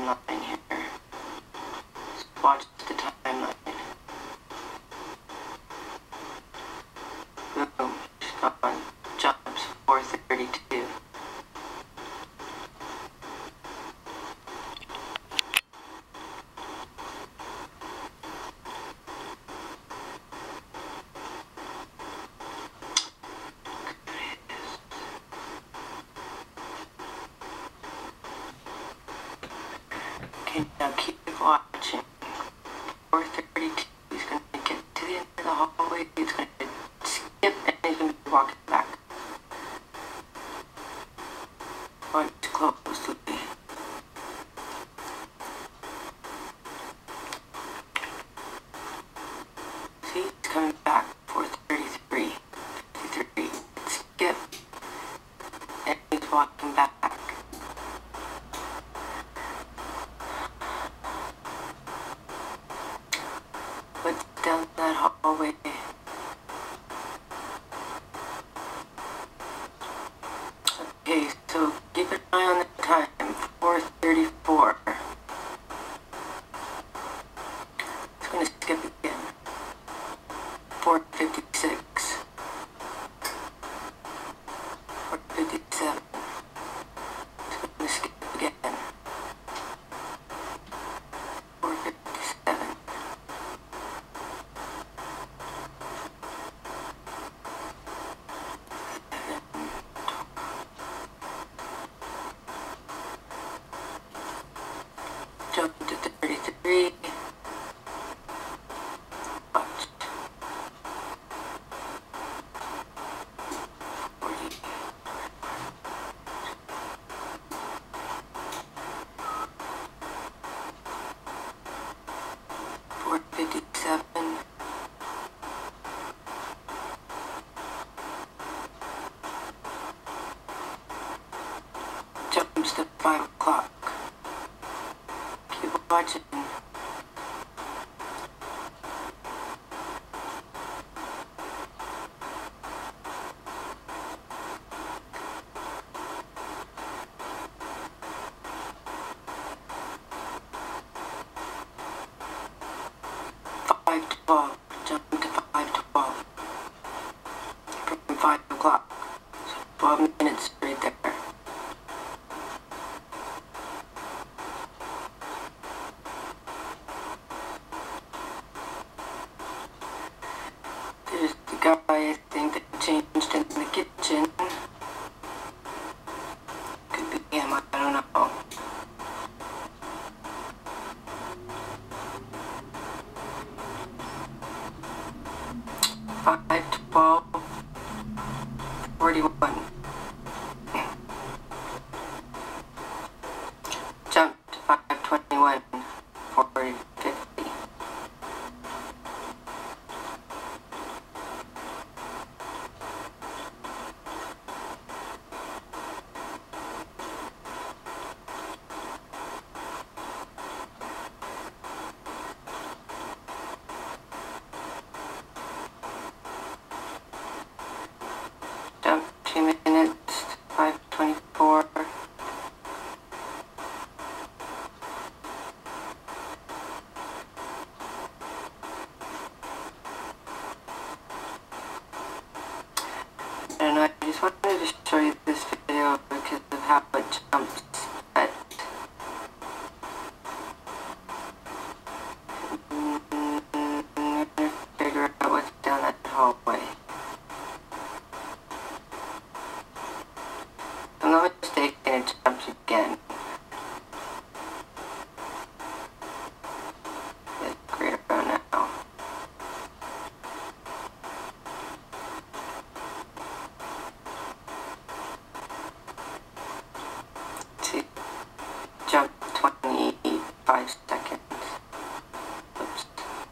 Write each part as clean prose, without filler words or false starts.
timeline here. Let's watch the timeline. Boom, she's gone. Jumps 4:32. Okay, now keep watching. 4:32. He's going to get to the end of the hallway. He's going to skip and he's going to be walking back. Watch closely. See, he's coming back. 4:33. 53. Skip. And he's walking back. What's down that hallway? Okay, so keep an eye on the time. 4:34. It's going to skip again. 4:56. 4:57. It's going to skip again. 4:57. Jump to 33. Watch. 40. 4:57. Jumps to 5 o'clock. Keep watching. 5:12. Jump to 5:12. From 5 o'clock. So 12 minutes right there. There's the guy, I think, that changed in the kitchen. Could be him, I don't know. Five, 12, 41. Jump to 5:21, 40, 50. Jump 2 minutes, 5:24. And I just wanted to show you this video because of how it jumps. But figure out what's down that hallway. If I'm not mistaken, it jumps again. It's great around now. See, jump 25 seconds. Oops.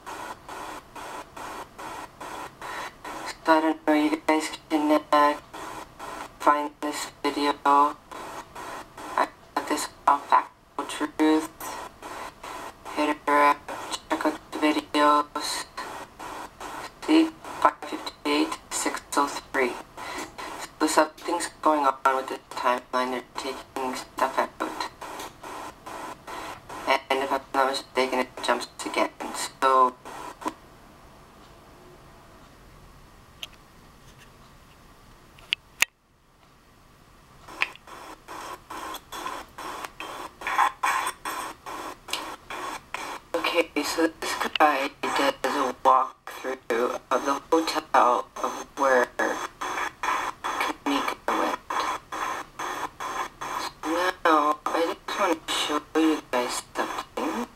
So I don't know, you guys can find this video. I got this off Factual Truth. Hit her up, check out the videos. See, 5:58, 6:03. So something's going on with this timeline. They're taking stuff out. mistake and it jumps again. So okay, so this guy does a walkthrough of the hotel of where Kanika went. So now I just want to show you guys something.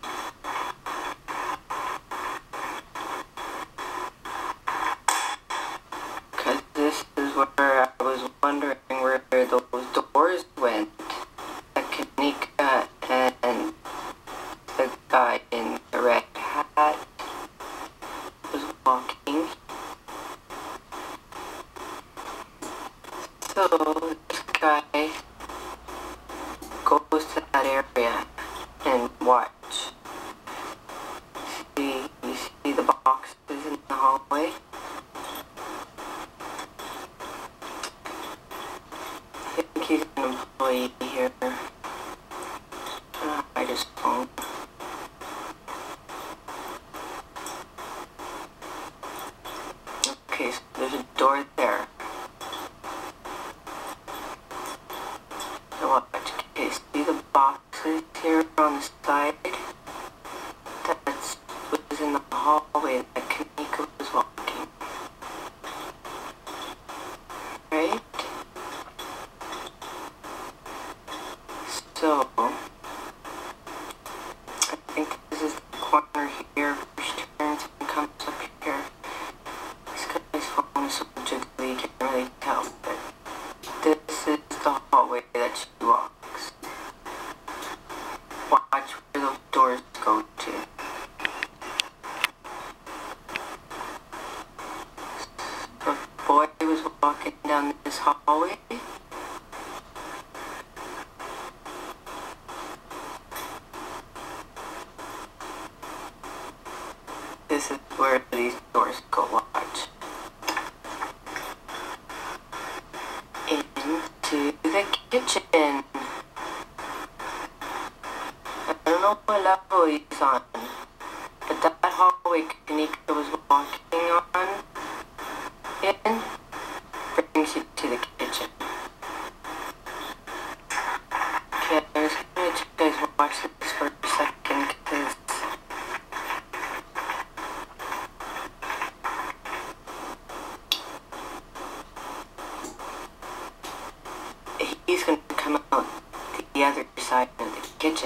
Because this is where I was wondering where those doors went. That Kanika and the guy in the red hat was walking. So this guy goes to that area and watch. You see the boxes in the hallway? I think he's an employee here. I just phone. Okay, so there's a door there. So watch. Okay, see the boxes here on the side? That's what was in the hallway that Kanika was walking. Right? So I think this is the corner here where she turns and comes up here. This guy's phone is so jiggly you can't really tell, but this is the hallway that she walks. Watch where those doors go to. So the boy was walking down this hallway. This is where these doors go, watch. Into the kitchen. I don't know what level he's on, but that hallway Kanika was walking on in brings you to the kitchen. Okay, I was gonna let you guys watch this for a second because he's gonna come out the other side of the kitchen.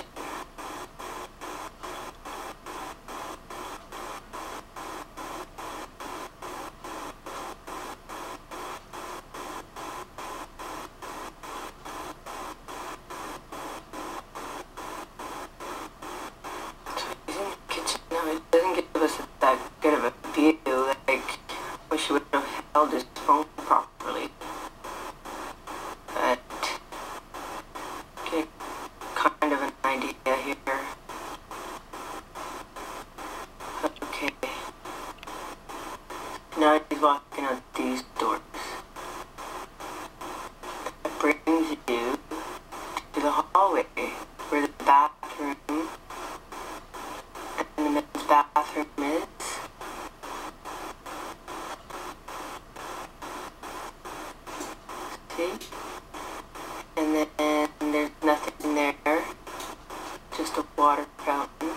It doesn't give us that good of a view, like, wish he would have held his phone properly. But, get kind of an idea here. Okay. Now he's walking out these doors. That brings you to the hallway, where the bathroom and the men's bathroom is. See? And then there's nothing there, just a water fountain.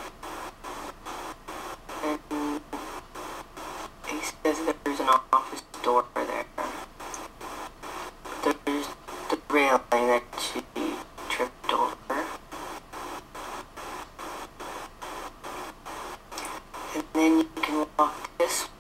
And he says there's an office door there. There's the railing that she tripped over. And then you can walk this